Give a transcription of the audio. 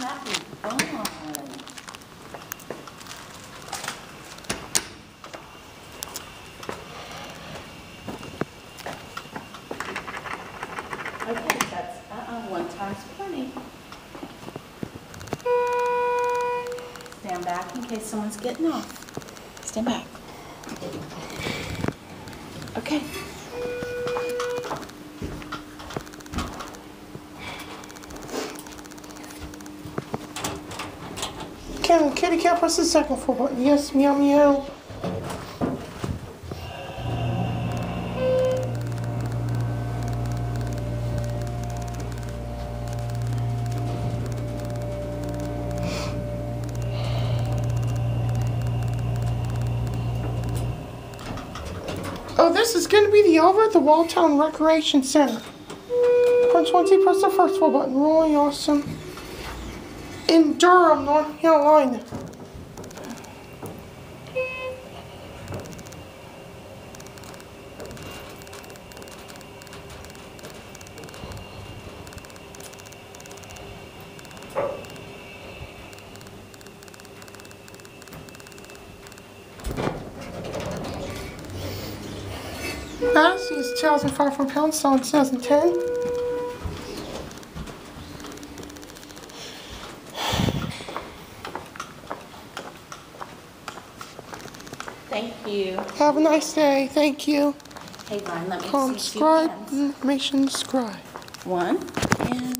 having fun. Okay, that's 1 times 20. Stand back in case someone's getting off. Stand back. Okay. Can kitty cat press the second 4 button? Yes, meow meow. Oh, this is going to be the over at the Walltown Recreation Center. Once you press the first 4 button, really awesome. In Durham, North Carolina. Last year's 2,500 pounds, so in 2010. Thank you. Have a nice day. Thank you. Hey, Vine, let me see Subscribe. Information subscribe. 1 and